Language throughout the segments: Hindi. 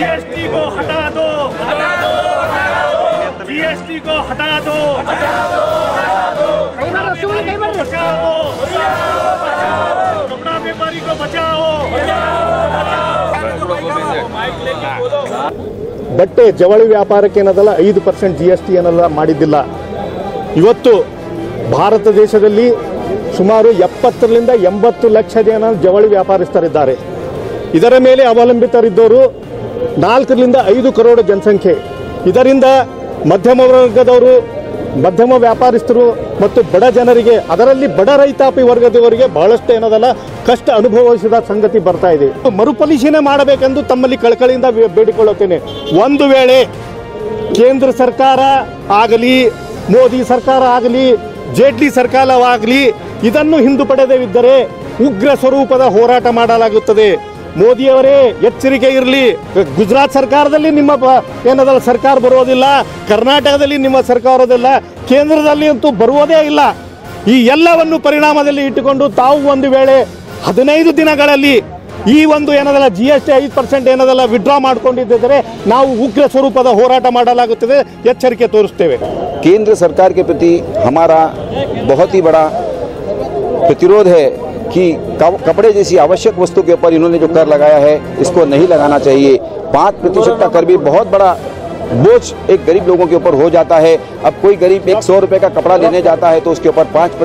जीएसटी को हटा दो, जीएसटी को हटा दो, बचाओ, कपड़ा व्यापारी को बचाओ। ಬಟ್ಟೆ ಜವಳಿ ವ್ಯಾಪಾರಕ್ಕೆ ಏನದಲ್ಲ 5% GST ಏನಲ್ಲ ಮಾಡಿದ್ದಿಲ್ಲ. ಇವತ್ತು ಭಾರತ ದೇಶದಲ್ಲಿ ಸುಮಾರು 70ರಿಂದ 80 ಲಕ್ಷ ಜನ ಜವಳಿ ವ್ಯಾಪಾರಸ್ಥರಿದ್ದಾರೆ. ಇದರ ಮೇಲೆ ಅವಲಂಬಿತರಿದ್ದವರು 4ರಿಂದ 5 ಕರೋಡ ಜನಸಂಖ್ಯೆ. ಇದರಿಂದ ಮಧ್ಯಮ ವರ್ಗದವರು, ಮಧ್ಯಮ ವ್ಯಾಪಾರಸ್ಥರು ಮತ್ತು ಬಡ ಜನರಿಗೆ, ಅದರಲ್ಲಿ ಬಡ ರೈತಾಪಿ ವರ್ಗದವರಿಗೆ ಬಹಳಷ್ಟು ಏನದಲ್ಲ ಕಷ್ಟ ಅನುಭವಿಸಿದ ಸಂಗತಿ ಬರ್ತಾ ಇದೆ. ಮರುಪರಿಶೀಲನೆ ಮಾಡಬೇಕೆಂದು ತಮ್ಮಲ್ಲಿ ಕಳಕಳಿಯಿಂದ ಬೇಡಿಕೊಳ್ಳುತ್ತೇನೆ. ಒಂದು ವೇಳೆ ಕೇಂದ್ರ ಸರ್ಕಾರ ಆಗಲಿ, ಮೋದಿ ಸರ್ಕಾರ ಆಗಲಿ, ಜೇಟ್ಲಿ ಸರ್ಕಾರವಾಗಲಿ ಇದನ್ನು ಹಿಂದುಪಡೆದಿದ್ದರೆ ಉಗ್ರ ಸ್ವರೂಪದ ಹೋರಾಟ ಮಾಡಲಾಗುತ್ತದೆ. ಮೋದಿಯವರೇ ಎಚ್ಚರಿಕೆ ಇರಲಿ. ಗುಜರಾತ್ ಸರ್ಕಾರದಲ್ಲಿ ನಿಮ್ಮ ಏನದಲ್ಲ ಸರ್ಕಾರ ಬರೋದಿಲ್ಲ, ಕರ್ನಾಟಕದಲ್ಲಿ ನಿಮ್ಮ ಸರ್ಕಾರದಿಲ್ಲ, ಕೇಂದ್ರದಲ್ಲಿ ಅಂತೂ ಬರುವುದೇ ಇಲ್ಲ. ಈ ಎಲ್ಲವನ್ನು ಪರಿಣಾಮದಲ್ಲಿ ಇಟ್ಟುಕೊಂಡು ತಾವು ಒಂದು ವೇಳೆ 15 ದಿನಗಳಲ್ಲಿ ಈ ಒಂದು ಏನದಲ್ಲ GST 5% ಏನದಲ್ಲ ವಿಡ್ರಾ ಮಾಡಿಕೊಂಡಿದ್ದರೆ ನಾವು ಉಗ್ರ ಸ್ವರೂಪದ ಹೋರಾಟ ಮಾಡಲಾಗುತ್ತದೆ, ಎಚ್ಚರಿಕೆ ತೋರಿಸ್ತೇವೆ. केंद्र सरकार के प्रति हमारा बहुत ही बड़ा प्रतिरोध है कि कपड़े जैसी आवश्यक वस्तु के ऊपर इन्होंने जो कर लगाया है इसको नहीं लगाना चाहिए। 5% का कर भी बहुत बड़ा बोझ एक गरीब लोगों के ऊपर हो जाता है। अब कोई गरीब 100 रुपये का कपड़ा लेने जाता है तो उसके ऊपर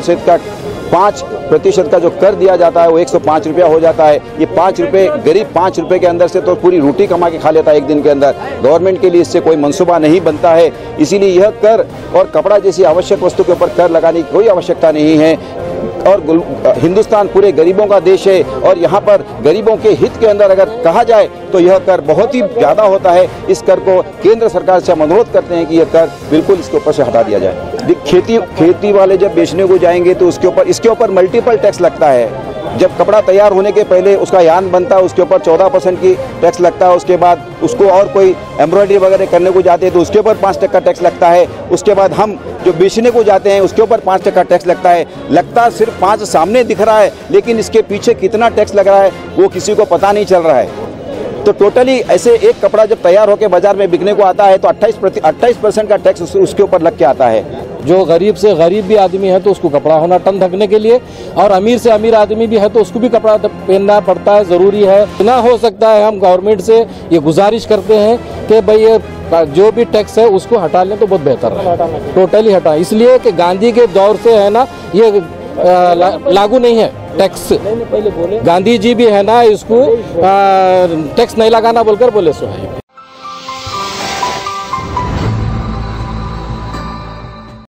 5% का जो कर दिया जाता है वो 105 रुपया हो जाता है। ये 5 रुपये गरीब 5 रुपये के अंदर से तो पूरी रोटी कमा के खा लेता है एक दिन के अंदर। गवर्नमेंट के लिए इससे कोई मंसूबा नहीं बनता है, इसीलिए यह कर और कपड़ा जैसी आवश्यक वस्तु के ऊपर कर लगाने की कोई आवश्यकता नहीं है। और हिंदुस्तान पूरे गरीबों का देश है और यहाँ पर गरीबों के हित के अंदर अगर कहा जाए तो यह कर बहुत ही ज़्यादा होता है। इस कर को केंद्र सरकार से हम अनुरोध करते हैं कि यह कर बिल्कुल इसके ऊपर से हटा दिया जाए। खेती वाले जब बेचने को जाएंगे तो इसके ऊपर मल्टीपल टैक्स लगता है। जब कपड़ा तैयार होने के पहले उसका यान बनता है उसके ऊपर 14% की टैक्स लगता है। उसके बाद उसको और कोई एम्ब्रॉयडरी वगैरह करने को जाते हैं तो उसके ऊपर 5% टैक्स लगता है। उसके बाद हम जो बेचने को जाते हैं उसके ऊपर 5% टैक्स लगता है। लगता सिर्फ 5 सामने दिख रहा है लेकिन इसके पीछे कितना टैक्स लग रहा है वो किसी को पता नहीं चल रहा है। तो टोटली ऐसे एक कपड़ा जब तैयार होकर बाजार में बिकने को आता है तो 28% का टैक्स उसके ऊपर लग के आता है। जो गरीब से गरीब भी आदमी है तो उसको कपड़ा होना टन ढकने के लिए, और अमीर से अमीर आदमी भी है तो उसको भी कपड़ा पहनना पड़ता है, ज़रूरी है। ना हो सकता है हम गवर्नमेंट से ये गुजारिश करते हैं कि भाई ये जो भी टैक्स है उसको हटा लें तो बहुत बेहतर है, टोटली हटाएं। इसलिए कि गांधी के दौर से है ना ये लागू नहीं है टैक्स। गांधी जी भी है ना इसको टैक्स नहीं लगाना बोलकर बोले सो है।